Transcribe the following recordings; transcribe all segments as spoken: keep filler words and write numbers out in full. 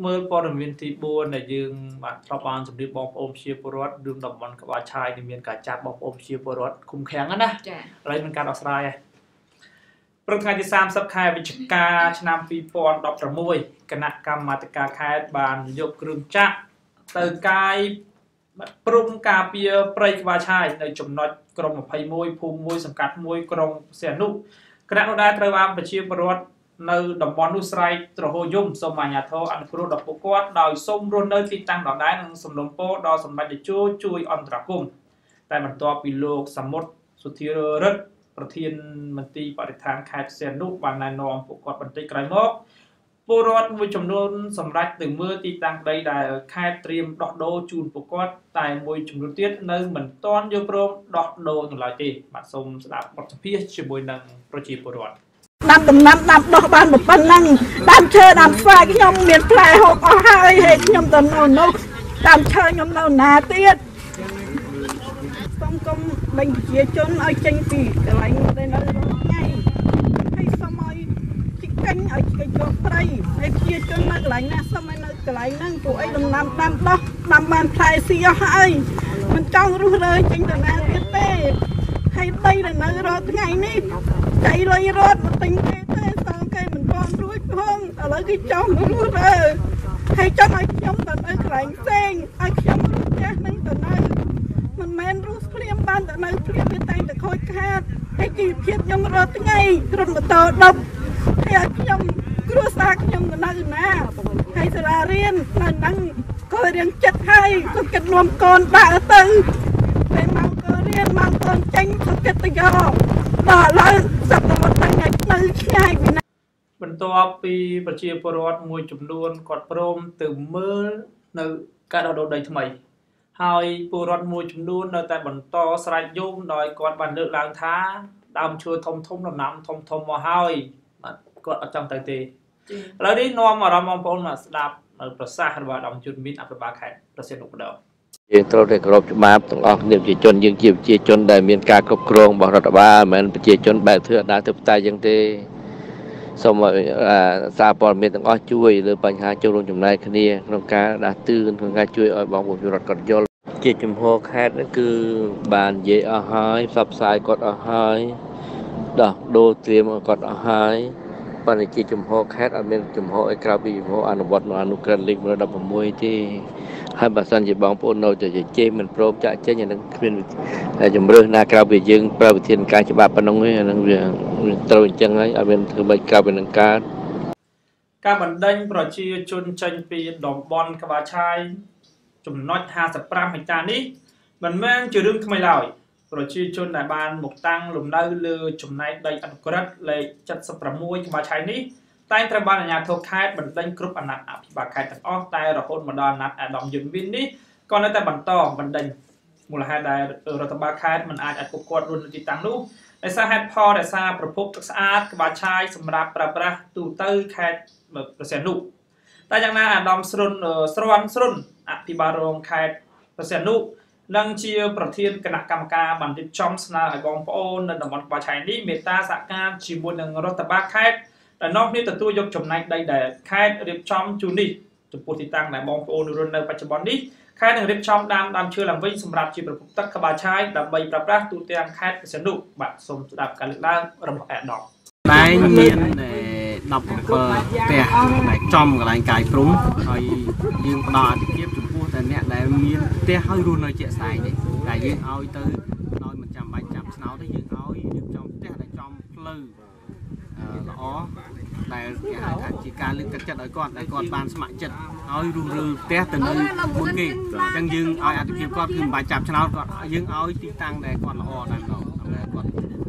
មើលព័ត៌មានទីបួនដែលយើងបាទធ្លាប់បានជម្រាបបងប្អូនជាពលរដ្ឋរឿងតំបន់ក្បាលឆាយដែលមានការចាប់បងប្អូនជាពលរដ្ឋឃុំឃាំងណាចា៎ឥឡូវមានការដោះស្រាយហើយព្រឹកថ្ងៃទី30ខែវិច្ឆិកាឆ្នាំពីរពាន់ដប់ប្រាំមួយគណៈកម្មាធិការខេត្តបានយកគ្រឿងចាក់ទៅកាយព្រំការពារព្រៃក្បាលឆាយនៅចំណុចក្រុងยี่สิบเอ็ดភូមិមួយសង្កាត់មួយក្រុងសៀនុគណៈនោះដែរត្រូវបានប្រជាពលរដ្ឋនៅតំបន់នោះស្រែកទ្រហោយំសូមអាជ្ញាធរអនុគ្រោះដល់ពួកគាត់ដោយសូមរស់នៅទីតាំងដដែលនិងសំណូមពរដល់សម្ដេចតេជោជួយអន្តរាគមន៍តែបន្ទាប់ពីលោកសមុទ្រសុធារិទ្ធប្រធានមន្ត្រីបរិស្ថានខេត្តសៀនុបានណែនាំពួកគាត់បន្តិចក្រោយមកពលរដ្ឋមួយចំនួនសម្រាប់ទៅមើលទីតាំងដីដែលខេត្តត្រៀមដោះដូរជូនពួកគាត់តែមួយចំនួនទៀតនៅមិនទាន់យកព្រមដោះដូរនៅឡើយទេបាទសូមស្ដាប់បទសម្ភាសន៍ជាមួយនឹងប្រជាពលរដ្ឋដាំដំណាំដាំដោះបានប៉ុណ្ណឹងដាំឈើដាំស្វាយខ្ញុំមានផ្លែហូបអស់ហើយហើយខ្ញុំទៅនៅនោះដាំឈើខ្ញុំនៅណាទៀតសូមកុំដេញប្រជាជនឲ្យចេញពីកន្លែងដែលនៅថ្ងៃហើយសូមឲ្យជីកេញឲ្យជីកេញចូលព្រៃហើយប្រជាជននៅកន្លែងណាសូមឲ្យនៅកន្លែងហ្នឹងពួកអីដំណាំដាំដោះដាំបានផ្លែស៊ីអស់ហើយមិនចង់រស់រើចេញទៅណាទៀតទេហើយដីដែលនៅរាល់ថ្ងៃនេះចៃលុយរត់មកទិញគេទេសងគេមិនទាន់រួចផងឥឡូវគេចង់រស់រើហើយចង់ឲ្យខ្ញុំទៅនៅកន្លែងផ្សេងឲ្យខ្ញុំរស់ចាស់នឹងទៅនៅមិនមែនរស់ភ្លាមបានទៅនៅភ្លាមវាតែងតែខូចខាតហើយជីវភាពខ្ញុំរាល់ថ្ងៃរត់ម៉ូតូដប់ហើយឲ្យខ្ញុំគ្រួសារខ្ញុំទៅនៅណាហើយសាលារៀននៅហ្នឹងក៏រៀនចិត្តហើយក៏គិតនាំកូនដើរទៅពេលមកក៏រៀនមកកូនចេញក៏គិតទៅយកដល់ឥឡូវសប្តាហ៍មួយថ្ងៃនៅឆ្ងាយពីណាបន្ទាប់ពីប្រជាពលរដ្ឋមួយចំនួនគាត់ព្រមទៅមើលនៅការដោះដូរដីថ្មីហើយពលរដ្ឋមួយចំនួននៅតែបន្តស្រែកយំដោយគាត់បានលើកឡើងថាដើមឈើធំធំដំណាំធំធំមកហើយបាទគាត់អត់ចង់ទៅទេឥឡូវនេះនាំអារម្មណ៍បងប្អូនមកស្ដាប់នៅប្រសាសន៍របស់ដំជុនមានអភិបាលខេត្តប្រសិទ្ធនុម្ដងយើងត្រូវតែគោរពច្បាប់ទាំងអស់គ្នាប្រជាជនយើងជាប្រជាជនដែលមានការគ្រប់គ្រងរបស់រដ្ឋបាលមិនមែនប្រជាជនបែបធ្វើអនាធិបតេយ្យយ៉ាងទេសូមសារព័ត៌មានទាំងអស់ជួយលើបញ្ហាចូលរួមចំណែកគ្នាក្នុងការដាស់តឿនក្នុងការជួយឲ្យបងប្អូនរដ្ឋគាត់យល់ជាជំហរខេត្តនេះគឺបាននិយាយអស់ហើយផ្សព្វផ្សាយគាត់អស់ហើយដោះដូរត្រៀមគាត់អស់ហើយប៉ុន្តែជាជំហរខេត្តអត់មានជំហរអីក្រៅពីជំហរអនុវត្តនៅអនុក្រឹត្យលេខមួយដប់ប្រាំមួយទេហើយបើសិនជាបងប្អូននៅតែជេរមិនព្រមចាក់ចេញអានឹងគ្មានជំរឿសណាក្រៅពីយើងប្រើវិធានការច្បាប់ប៉ុណ្ណឹងទេអានឹងវាត្រូវអញ្ចឹងហើយអត់មានធ្វើមិនក្រៅពីនឹងកើតការបណ្ដេញប្រជាជនចេញពីតំបន់ក្បាលឆាយចំណុចห้าสิบห้าហិកតានេះមិនមែនជារឿងថ្មីឡើយប្រជាជនដែលបានមកតាំងលំនៅលើចំណែកដីអនុក្រឹត្យលេខเจ็ดสิบหกក្បាលឆាយនេះតែងត្រូវបានអាជ្ញាធរខេត្តបណ្ដេញគ្រប់អាណត្តិអភិបាលខេត្តទាំងអស់តែរហូតមកដល់អាណត្តិអាដាមយុនវិននេះក៏នៅតែបន្តបណ្ដេញមូលហេតុដែលរដ្ឋបាលខេត្តមិនអាចឲ្យពួកគាត់រស់នៅទីតាំងនោះដោយសារហេតុផលដែលសារប្រភពទឹកស្អាតក្បាលឆាយសម្រាប់ប្រើប្រាស់ទូទៅខេត្តប្រសិទ្ធនុតែយ៉ាងណាអាដាមស្រុនស្រន់ស្រុនអភិបាលរងខេត្តប្រសិទ្ធនុនិងជាប្រធានគណៈកម្មការបានរៀបចំស្នើឲ្យបងប្អូននៅតំបន់ក្បាលឆាយនេះមេត្តាសហការជាមួយនឹងរដ្ឋបាលខេត្តដែលនាំគ្នាទទួលយកចំណែកដីដែលខេត្តរៀបចំជូននេះចំពោះទីតាំងដែលបងប្អូនរស់នៅបច្ចុប្បន្ននេះខេត្តនឹងរៀបចំដាំដើមឈើឡើងវិញសម្រាប់ជាប្រភពទឹកក្បាលឆាយដើម្បីប្រើប្រាស់ទូទាំងខេត្តពិសេសនោះបាទសូមស្ដាប់ការលើកឡើងរបស់អេដាមតែមានដប់ផ្ទះដែលចំកន្លែងកាយព្រំហើយយើងផ្ដល់អាទិភាពចំពោះតែអ្នកដែលមានផ្ទះហើយរស់នៅជាក់ស្ដែងនេះតែយើងឲ្យទៅដោយមិនចាំបាច់ចាប់ឆ្នោតទេយើងឲ្យរៀបចំផ្ទះដែលចំផ្លូវល្អដែលគេហៅថាជាការលើកទឹកចិត្តឲ្យគាត់ដែលគាត់បានស្ម័គ្រចិត្តឲ្យរស់រើផ្ទះទៅនៅមុនគេអញ្ចឹងយើងឲ្យអាទិភាពគាត់គឺមិនបាច់ចាប់ឆ្នោតគាត់យើងឲ្យទីតាំងដែលគាត់ល្អតែម្ដងគាត់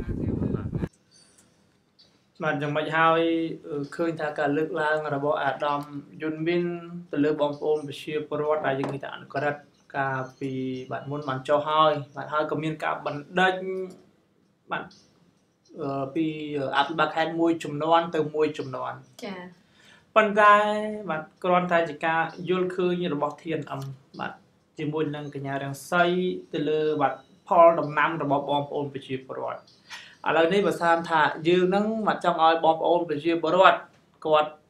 បាទយ៉ាងម៉េចហើយឃើញថាការលើកឡើងរបស់អាដាមយុនមីនទៅលើបងប្អូនប្រជាពលរដ្ឋដែលយើងនិយាយថាអនុក្រឹត្យការពីបាទមុនបានចុះហើយបាទហើយក៏មានការបណ្ដេញបាទពីអភិបាលខេត្តមួយចំនួនទៅមួយចំនួនចាប៉ុន្តែបាទគ្រាន់តែជាការយល់ឃើញរបស់ធានអឹមបាទជាមួយនឹងកញ្ញារាំងសីទៅលើបាទផលដំណាំរបស់បងប្អូនប្រជាពលរដ្ឋឥឡូវនេះបើតាមថាយើងនឹងមកចង់ឲ្យបងប្អូនប្រជាពលរដ្ឋគាត់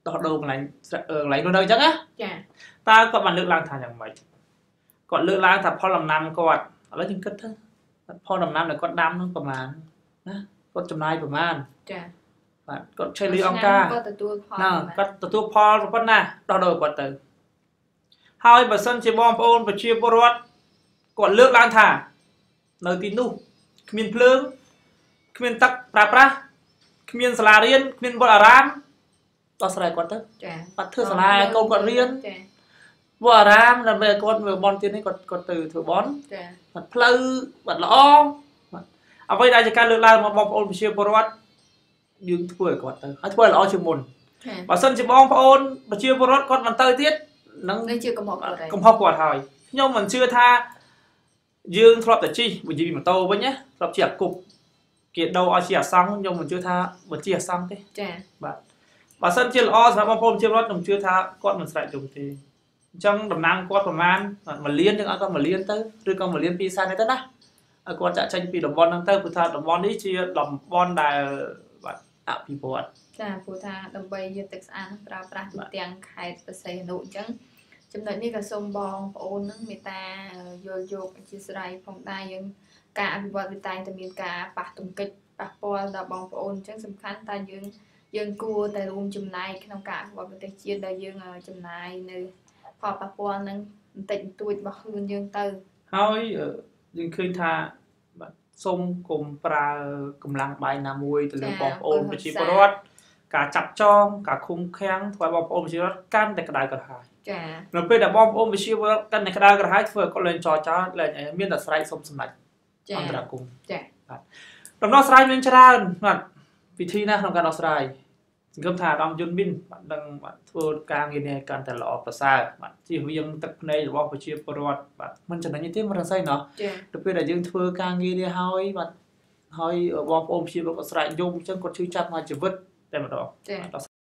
ដោះដូរកន្លែងកន្លែងនោះនៅអញ្ចឹងណាចាតើគាត់បានលើកឡើងថាយ៉ាងម៉េចគាត់លើកឡើងថាផលដំណាំគាត់ឥឡូវយើងគិតទៅផលដំណាំដែលគាត់ដាំនោះប្រហែលណាគាត់ចំណាយប្រហែលចាបាទគាត់ឆេលីអង្គការគាត់ទទួលផលណាគាត់ទទួលផលប៉ុណ្ណាដោះដូរគាត់ទៅហើយបើសិនជាបងប្អូនប្រជាពលរដ្ឋគាត់លើកឡើងថានៅទីនោះគ្មានភ្លើងគ្មានទឹកប្រើប្រាស់គ្មានសាលារៀនគ្មានវត្តអារាមដោះស្រាយគាត់ទៅចាបាត់ធ្វើសាលាឲ្យកូនគាត់រៀនចាវត្តអារាមដើម្បីឲ្យគាត់មើលបនទៀតនេះគាត់គាត់ទៅធ្វើបនចាបាត់ផ្លូវបាត់ល្អអ្វីដែលជាការលើកឡើងរបស់បងប្អូនប្រជាពលរដ្ឋយើងធ្វើឲ្យគាត់ទៅហើយធ្វើឲ្យល្អជាងមុនបើសិនជាបងប្អូនប្រជាពលរដ្ឋគាត់មិនទៅទៀតនឹងជាកំហុសគាត់ហើយកំហុសគាត់ហើយខ្ញុំមិនជឿថាយើងធ្លាប់តែជិះវិជីម៉ូតូវិញណាធ្លាប់ជិះអាគប់គេដោឲ្យជិះអាសង់ខ្ញុំមិនជឿថាបើជិះអាសង់ទេចាបាទបើសិនជាល្អសម្រាប់បងប្អូនប្រជាពលរដ្ឋខ្ញុំជឿថាគាត់មិនស្រែកជុំទេអញ្ចឹងតំណាងគាត់ប្រហែលមួយលានយើងឲ្យគាត់មួយលានទៅឬក៏មួយលានពីរសែនទៅណាឲ្យគាត់ចាក់ចេញពីតំបន់ហ្នឹងទៅព្រោះថាតំបន់នេះជាតំបន់ដែលបាទអភិវឌ្ឍចាព្រោះថាដើម្បីយកទឹកស្អាតប្រើប្រាស់ទូទាំងខេត្តព្រះសីហនុអញ្ចឹងចំណុចនេះក៏សូមបងប្អូននឹងមេត្តាយល់យកអធិស្ឋានផងដែរយើងការអភិវឌ្ឍវាតែងតែមានការប៉ះទង្គិចប៉ះពាល់ដល់បងប្អូនអញ្ចឹងសំខាន់តែយើងយើងគួរតែរួមចំណែកក្នុងការអភិវឌ្ឍប្រទេសជាតិដែលយើងចំណាយនៅផលប៉ះពាល់នឹងបន្តិចបន្តួចរបស់ខ្លួនយើងទៅហើយយើងឃើញថាបាទសូមកុំប្រើកម្លាំងបាយណាមួយទៅលើបងប្អូនប្រជាពលរដ្ឋការចាប់ចងការឃុំឃាំងធ្វើឲ្យបងប្អូនប្រជាពលរដ្ឋកាន់តែក្តៅក្រហាយចានៅពេលដែលបងប្អូនប្រជាពលរដ្ឋកាន់តែក្តៅក្រហាយធ្វើឲ្យគាត់លែងចរចាលែងមានតែស្រែកសុំសម្ដេចអន្តរកម្មចាបាទដំណោះស្រាយមានច្រើនបាទវិធីណាក្នុងការដោះស្រាយសង្ឃឹមថាអាដាមយុនមីនបាទនឹងបាទធ្វើការងារនេះកាន់តែល្អប្រសើរបាទជៀសវាងទឹកភ្នែករបស់ប្រជាពលរដ្ឋបាទមិនចំណេញទេមិនរស័យណោះទៅពេលដែលយើងធ្វើការងារនេះហើយបាទហើយបងប្អូនប្រជាពលរដ្ឋស្រែកយំអញ្ចឹងគាត់ឈឺចាប់មកជីវិតតែម្ដងចា